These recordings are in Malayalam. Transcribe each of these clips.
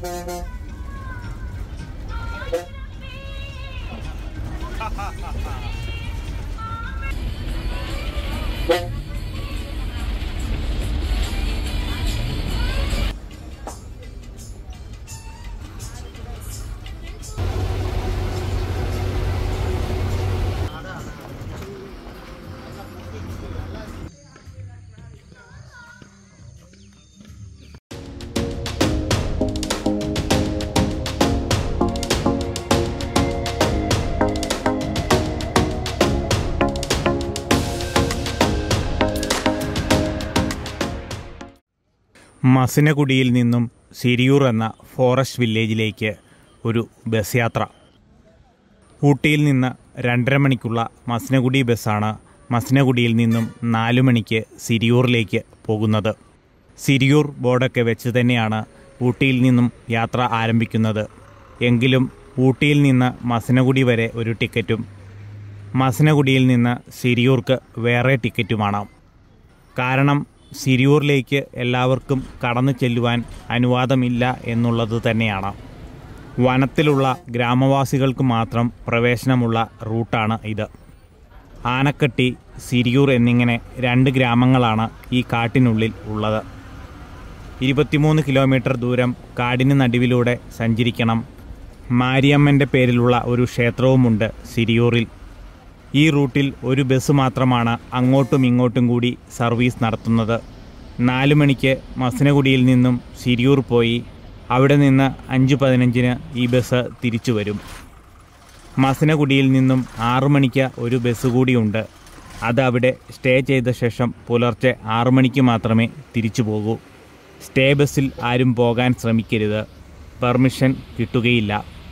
മസിനഗുഡിയിൽ നിന്നും സിരിയൂർ എന്ന ഫോറസ്റ്റ് വില്ലേജിലേക്ക് ഒരു ബസ് യാത്ര. ഊട്ടിയിൽ നിന്ന് 2.5 മണിക്കുള്ള മസിനഗുഡി ബസ്സാണ് മസിനഗുഡിയിൽ നിന്നും 4 മണിക്ക് സിരിയൂറിലേക്ക് പോകുന്നത്. സിരിയൂർ ബോർഡൊക്കെ വെച്ച് തന്നെയാണ് ഊട്ടിയിൽ നിന്നും യാത്ര ആരംഭിക്കുന്നത്. എങ്കിലും ഊട്ടിയിൽ നിന്ന് മസിനഗുഡി വരെ ഒരു ടിക്കറ്റും മസിനഗുഡിയിൽ നിന്ന് സിരിയൂർക്ക് വേറെ ടിക്കറ്റുമാണ്. കാരണം സിരിയൂറിലേക്ക് എല്ലാവർക്കും കടന്നു ചെല്ലുവാൻ അനുവാദമില്ല എന്നുള്ളത് തന്നെയാണ്. വനത്തിലുള്ള ഗ്രാമവാസികൾക്ക് മാത്രം പ്രവേശനമുള്ള റൂട്ടാണ് ഇത്. ആനക്കട്ടി, സിരിയൂർ എന്നിങ്ങനെ 2 ഗ്രാമങ്ങളാണ് ഈ കാട്ടിനുള്ളിൽ ഉള്ളത്. 23 കിലോമീറ്റർ ദൂരം കാടിന് നടുവിലൂടെ സഞ്ചരിക്കണം. മാരിയമ്മൻ്റെ പേരിലുള്ള ഒരു ക്ഷേത്രവുമുണ്ട് സിരിയൂറിൽ. ഈ റൂട്ടിൽ ഒരു ബസ് മാത്രമാണ് അങ്ങോട്ടും ഇങ്ങോട്ടും കൂടി സർവീസ് നടത്തുന്നത്. 4 മണിക്ക് മസിനഗുഡിയിൽ നിന്നും സിരിയൂർ പോയി അവിടെ നിന്ന് 5:15 ഈ ബസ് തിരിച്ചു വരും. മസിനഗുഡിയിൽ നിന്നും 6 മണിക്ക് ഒരു ബസ് കൂടിയുണ്ട്. അത് അവിടെ സ്റ്റേ ചെയ്ത ശേഷം പുലർച്ചെ 6 മണിക്ക് മാത്രമേ തിരിച്ചു പോകൂ. സ്റ്റേ ബസ്സിൽ ആരും പോകാൻ ശ്രമിക്കരുത്, പെർമിഷൻ കിട്ടുകയില്ല.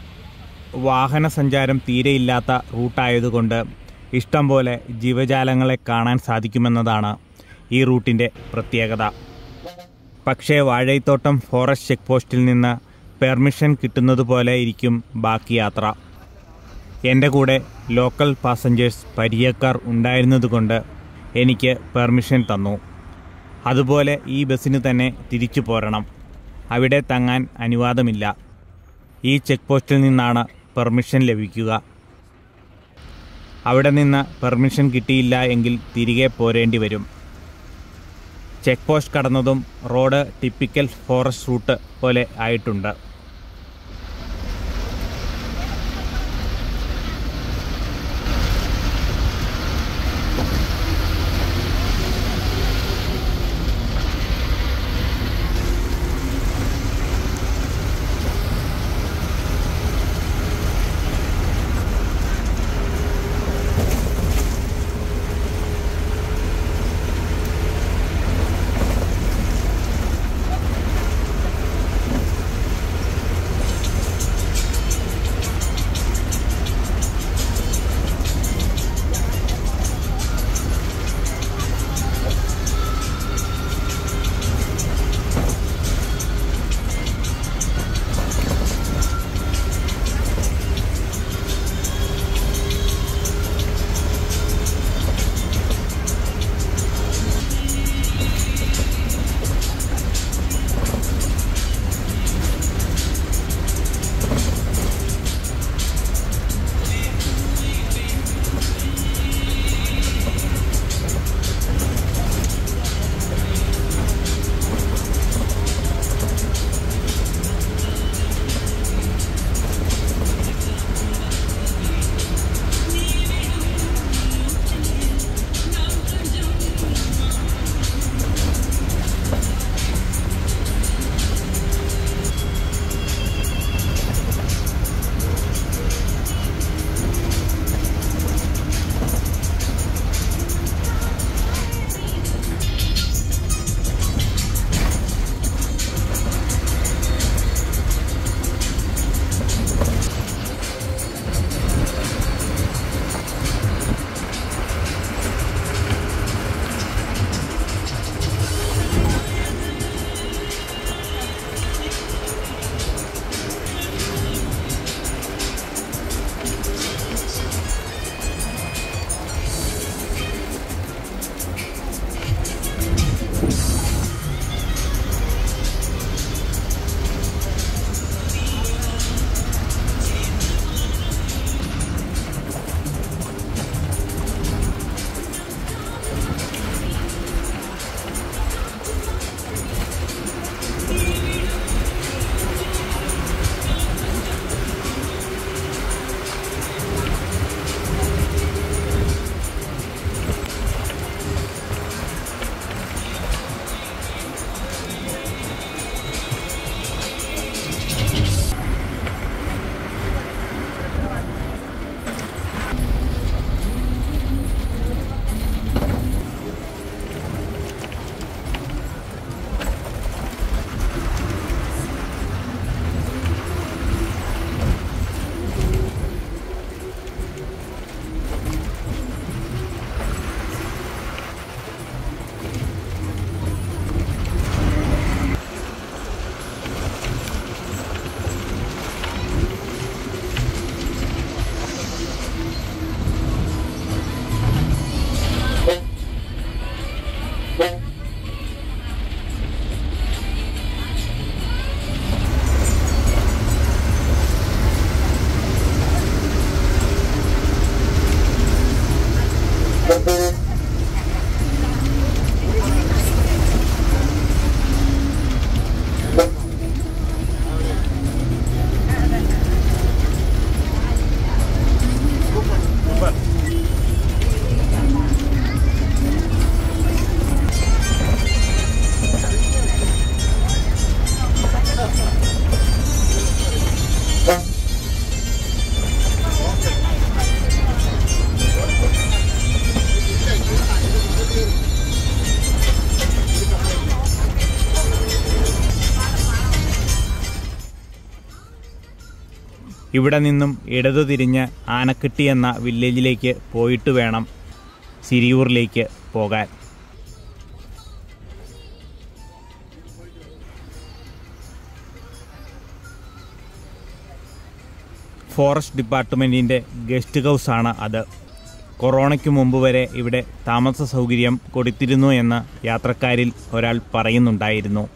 വാഹന സഞ്ചാരം തീരെയില്ലാത്ത റൂട്ടായതുകൊണ്ട് ഇഷ്ടം പോലെ ജീവജാലങ്ങളെ കാണാൻ സാധിക്കുമെന്നതാണ് ഈ റൂട്ടിൻ്റെ പ്രത്യേകത. പക്ഷേ വാഴൈത്തോട്ടം ഫോറസ്റ്റ് ചെക്ക് പോസ്റ്റിൽ നിന്ന് പെർമിഷൻ കിട്ടുന്നതുപോലെ ഇരിക്കും ബാക്കി യാത്ര. എൻ്റെ കൂടെ ലോക്കൽ പാസഞ്ചേഴ്സ് പരിചയക്കാർ ഉണ്ടായിരുന്നതുകൊണ്ട് എനിക്ക് പെർമിഷൻ തന്നു. അതുപോലെ ഈ ബസ്സിന് തന്നെ തിരിച്ചു പോരണം. അവിടെ തങ്ങാൻ അനുവാദമില്ല. ഈ ചെക്ക് പോസ്റ്റിൽ നിന്നാണ് പെർമിഷൻ ലഭിക്കുക. അവിടെ നിന്ന് പെർമിഷൻ കിട്ടിയില്ല എങ്കിൽ തിരികെ പോരേണ്ടി വരും. ചെക്ക് പോസ്റ്റ് കടന്നതും റോഡ് ടിപ്പിക്കൽ ഫോറസ്റ്റ് റൂട്ട് പോലെ ആയിട്ടുണ്ട്. ഇവിടെ നിന്നും ഇടതു തിരിഞ്ഞ് ആനക്കെട്ടി എന്ന വില്ലേജിലേക്ക് പോയിട്ട് വേണം സിരിയൂറിലേക്ക് പോകാൻ. ഫോറസ്റ്റ് ഡിപ്പാർട്ട്മെൻറ്റിൻ്റെ ഗസ്റ്റ് ഹൗസാണ് അത്. കൊറോണയ്ക്ക് മുമ്പ് വരെ ഇവിടെ താമസ സൗകര്യം കൊടുത്തിരുന്നു എന്ന് യാത്രക്കാരിൽ ഒരാൾ പറയുന്നുണ്ടായിരുന്നു.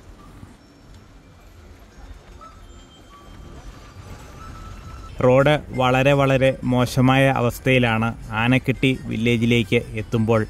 റോഡ് വളരെ മോശമായ അവസ്ഥയിലാണ് ആനക്കെട്ടി വില്ലേജിലേക്ക് എത്തുമ്പോൾ.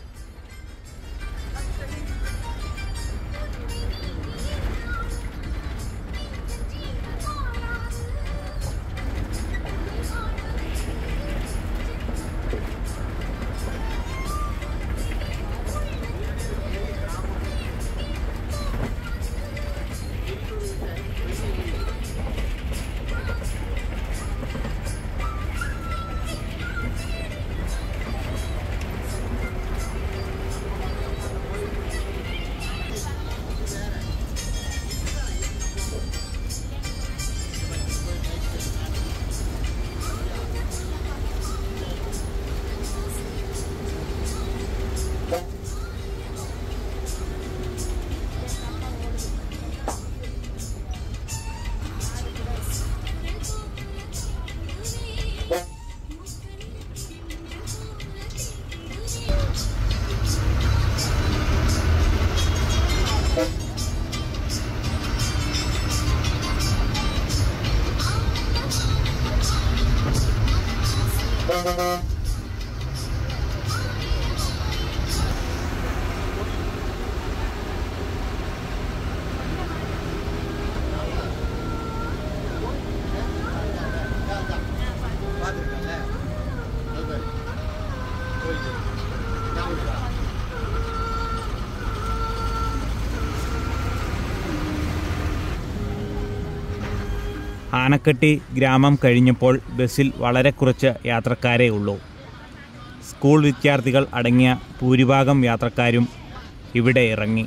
ആനക്കെട്ടി ഗ്രാമം കഴിഞ്ഞപ്പോൾ ബസ്സിൽ വളരെ കുറച്ച് യാത്രക്കാരേ ഉള്ളൂ. സ്കൂൾ വിദ്യാർത്ഥികൾ അടങ്ങിയ ഭൂരിഭാഗം യാത്രക്കാരും ഇവിടെ ഇറങ്ങി.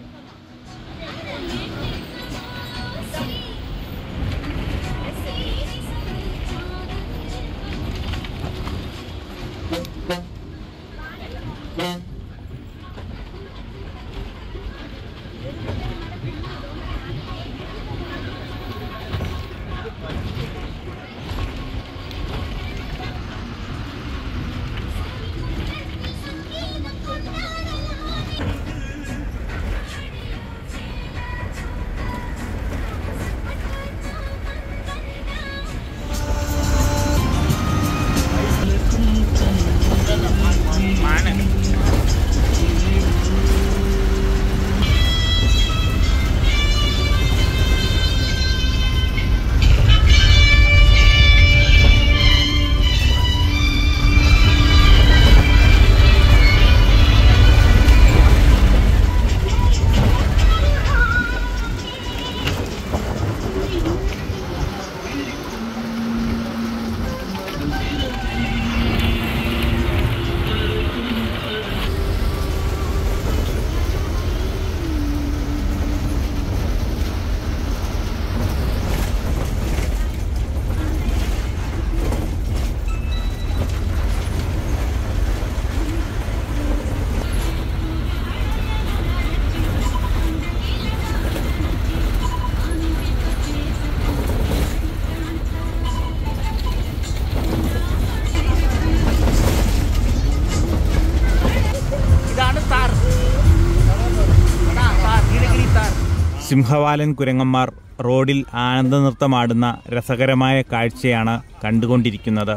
സിംഹവാലൻ കുരങ്ങന്മാർ റോഡിൽ ആനന്ദനൃത്തമാടുന്ന രസകരമായ കാഴ്ചയാണ് കണ്ടുകൊണ്ടിരിക്കുന്നത്.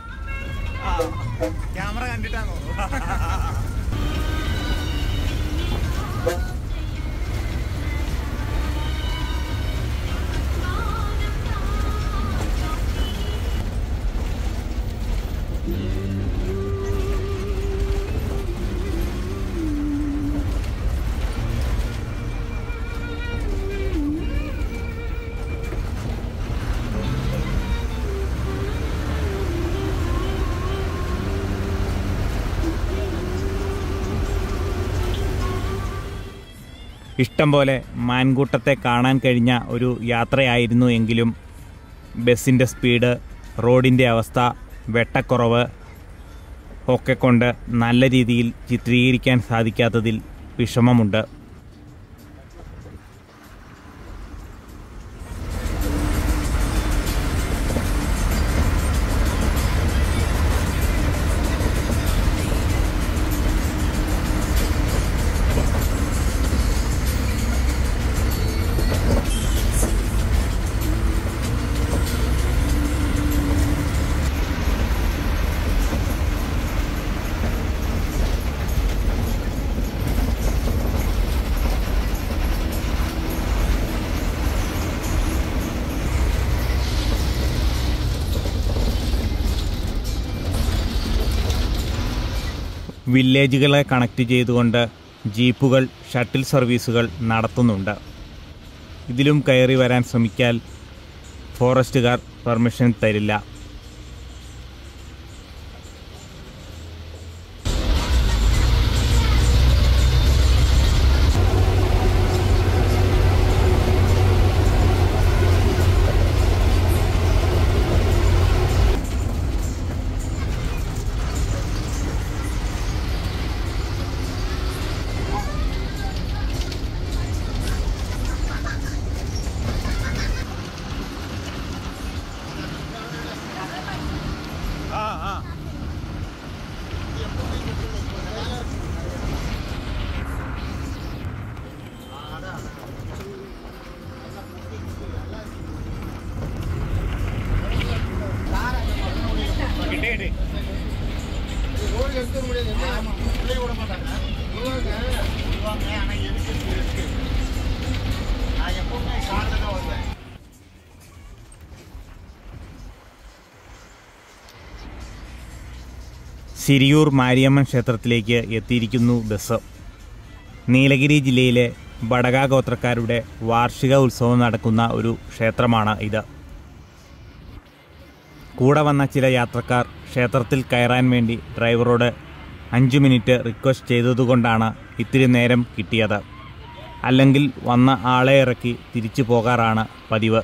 ക്യാമറ കണ്ടിട്ടാണോ? ഇഷ്ടം പോലെ മാൻകൂട്ടത്തെ കാണാൻ കഴിഞ്ഞ ഒരു യാത്രയായിരുന്നു എങ്കിലും ബസ്സിൻ്റെ സ്പീഡ്, റോഡിൻ്റെ അവസ്ഥ, വെട്ടക്കുറവ് ഒക്കെ കൊണ്ട് നല്ല രീതിയിൽ ചിത്രീകരിക്കാൻ സാധിക്കാത്തതിൽ വിഷമമുണ്ട്. വില്ലേജുകളെ കണക്ട് ചെയ്തുകൊണ്ട് ജീപ്പുകൾ ഷട്ടിൽ സർവീസുകൾ നടത്തുന്നുണ്ട്. ഇതിലും കയറി വരാൻ ശ്രമിച്ചാൽ ഫോറസ്റ്റുകാർ പെർമിഷൻ തരില്ല. സിരിയൂർ മാരിയമ്മൻ ക്ഷേത്രത്തിലേക്ക് എത്തിയിരിക്കുന്നു ബസ്. നീലഗിരി ജില്ലയിലെ ബടക ഗോത്രക്കാരുടെ വാർഷിക ഉത്സവം നടക്കുന്ന ഒരു ക്ഷേത്രമാണ് ഇത്. കൂടെ വന്ന ചില യാത്രക്കാർ ക്ഷേത്രത്തിൽ കയറാൻ വേണ്ടി ഡ്രൈവറോട് 5 മിനിറ്റ് റിക്വസ്റ്റ് ചെയ്തതുകൊണ്ടാണ് ഇത്തിരി നേരം കിട്ടിയത്. അല്ലെങ്കിൽ വന്ന ആളെ ഇറക്കി തിരിച്ചു പോകാറാണ് പതിവ്.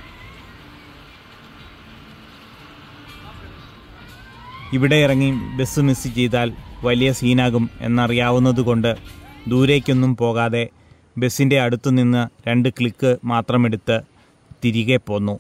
ഇവിടെ ഇറങ്ങി ബസ് മിസ് ചെയ്താൽ വലിയ സീനാകും എന്നറിയാവുന്നതുകൊണ്ട് ദൂരേക്കൊന്നും പോകാതെ ബസ്സിൻ്റെ അടുത്തുനിന്ന് 2 ക്ലിക്ക് മാത്രമെടുത്ത് തിരികെ പോന്നു.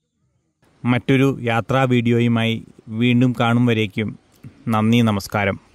മറ്റൊരു യാത്രാ വീഡിയോയുമായി വീണ്ടും കാണും വരേക്കും നന്ദി, നമസ്കാരം.